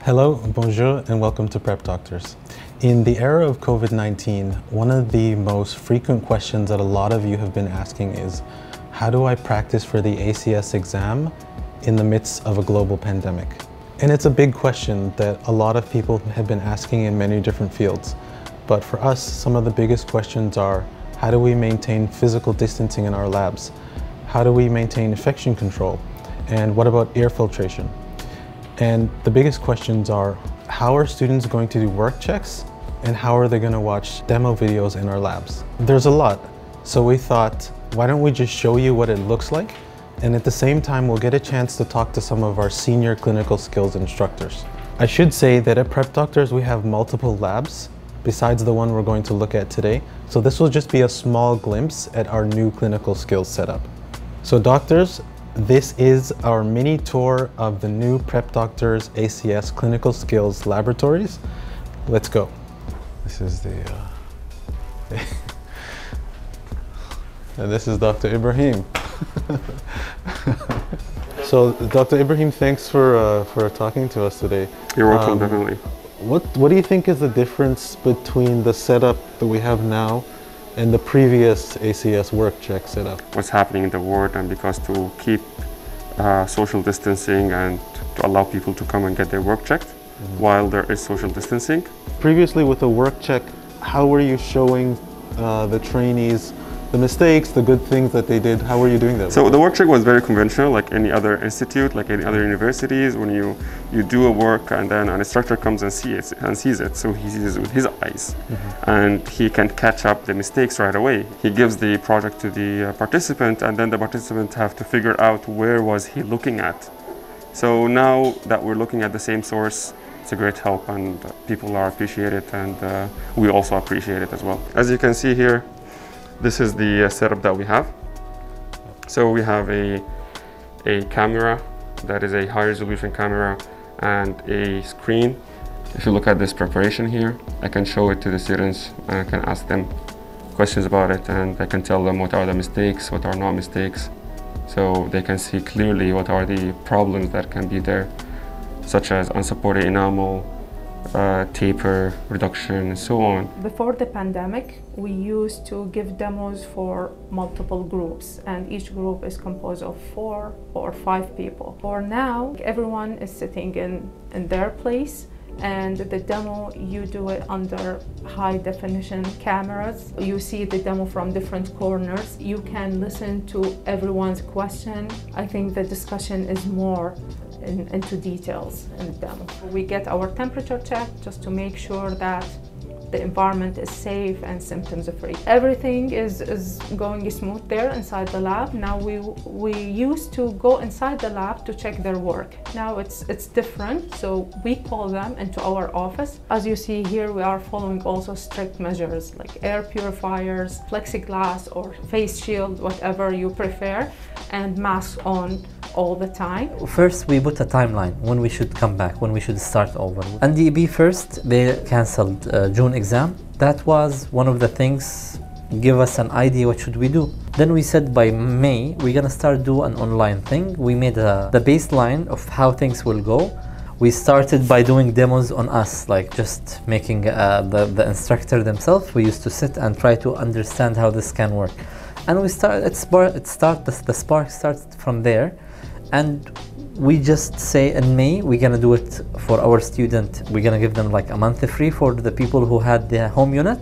Hello, bonjour, and welcome to Prep Doctors. In the era of COVID-19, one of the most frequent questions that a lot of you have been asking is, how do I practice for the ACS exam in the midst of a global pandemic? And it's a big question that a lot of people have been asking in many different fields. But for us, some of the biggest questions are, how do we maintain physical distancing in our labs? How do we maintain infection control? And what about air filtration? And the biggest questions are, how are students going to do work checks? And how are they going to watch demo videos in our labs? There's a lot. So we thought, why don't we just show you what it looks like? And at the same time, we'll get a chance to talk to some of our senior clinical skills instructors. I should say that at Prep Doctors, we have multiple labs besides the one we're going to look at today. So this will just be a small glimpse at our new clinical skills setup. So doctors, this is our mini tour of the new Prep Doctors ACS Clinical Skills Laboratories. Let's go. This is the, and this is Dr. Ibrahim. So Dr. Ibrahim, thanks for talking to us today. You're welcome, definitely. What do you think is the difference between the setup that we have now and the previous ACS work check setup? What's happening in the ward, and because to keep social distancing and to allow people to come and get their work checked while there is social distancing. Previously with the work check, how were you showing the trainees the mistakes, the good things that they did? How were you doing that? So the work check was very conventional, like any other institute, like any other universities. When you do a work and then an instructor comes and sees it, so he sees it with his eyes, and he can catch up the mistakes right away. He gives the project to the participant, and then the participant have to figure out where was he looking at. So now that we're looking at the same source, it's a great help, and people are appreciate it, and we also appreciate it as well. As you can see here, this is the setup that we have. So we have a camera that is a high resolution camera and a screen. If you look at this preparation here, I can show it to the students and I can ask them questions about it, and I can tell them what are the mistakes, what are not mistakes, so they can see clearly what are the problems that can be there, such as unsupported enamel, taper reduction, and so on. Before the pandemic, we used to give demos for multiple groups, and each group is composed of 4 or 5 people. For now, everyone is sitting in their place, and the demo, you do it under high definition cameras. You see the demo from different corners. You can listen to everyone's question. I think the discussion is more into details in the demo. We get our temperature checked just to make sure that the environment is safe and symptoms-free. Everything is going smooth there inside the lab. Now we used to go inside the lab to check their work. Now it's different, so we call them into our office. As you see here, we are following also strict measures like air purifiers, plexiglass or face shield, whatever you prefer, and masks on all the time. First, we put a timeline when we should come back, when we should start over. NDB first, they cancelled June exam. That was one of the things, give us an idea what should we do. Then we said by May, we're gonna start do an online thing. We made the baseline of how things will go. We started by doing demos on us, like just making the instructor themselves. We used to sit and try to understand how this can work. And we the spark starts from there. And we just say in May, we're gonna do it for our student. We're gonna give them like a month free for the people who had their home unit.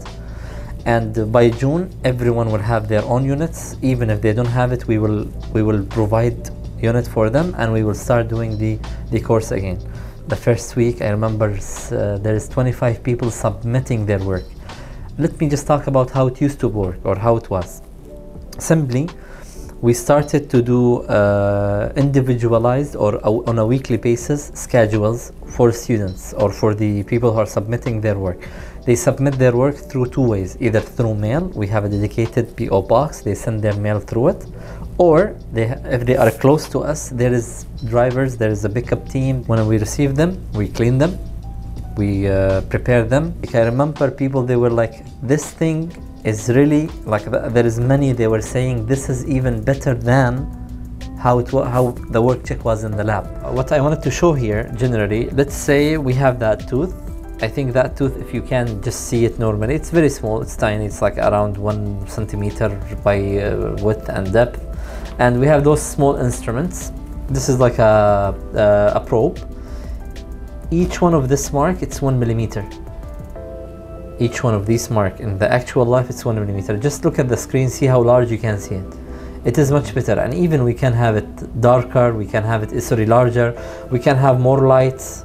And by June, everyone will have their own units. Even if they don't have it, we will provide unit for them, and we will start doing the course again. The first week, I remember there's 25 people submitting their work. Let me just talk about how it used to work or how it was. Simply, we started to do individualized or on a weekly basis schedules for students or for the people who are submitting their work. They submit their work through 2 ways, either through mail. We have a dedicated PO box, they send their mail through it, or if they are close to us, there is drivers, there is a pickup team. When we receive them, we clean them, we prepare them. I remember people, they were like, this thing is really, like there is many, they were saying this is even better than how the work check was in the lab. What I wanted to show here, generally, let's say we have that tooth. I think that tooth, if you can just see it normally, it's very small, it's tiny, it's like around 1 centimeter by width and depth. And we have those small instruments. This is like a probe. Each one of this mark, it's 1 millimeter. Each one of these mark, in the actual life, it's 1 millimeter. Just look at the screen, see how large you can see it. It is much better, and even we can have it darker, we can have it, sorry, larger, we can have more lights,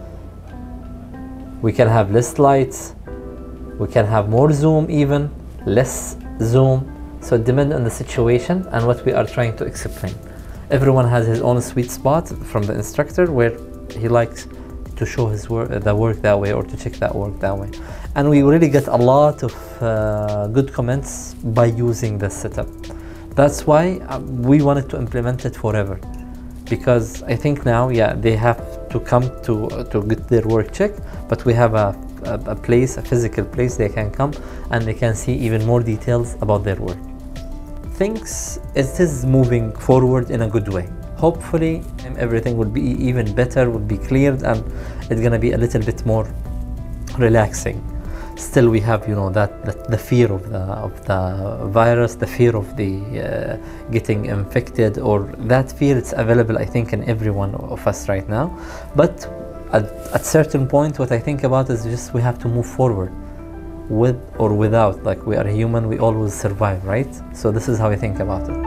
we can have less lights, we can have more zoom even, less zoom. So it depends on the situation and what we are trying to explain. Everyone has his own sweet spot from the instructor where he likes to show his work, the work that way, or to check that work that way. And we really get a lot of good comments by using this setup. That's why we wanted to implement it forever, because I think now, yeah, they have to come to get their work checked, but we have a place, a physical place they can come and they can see even more details about their work. Things, it is moving forward in a good way. Hopefully everything will be even better, will be cleared, and it's gonna be a little bit more relaxing. Still, we have, you know, that the fear of the virus, the fear of the getting infected, or that fear, it's available, I think, in every one of us right now. But at certain point, what I think about is just we have to move forward, with or without. Like, we are human, we always survive, right? So this is how I think about it.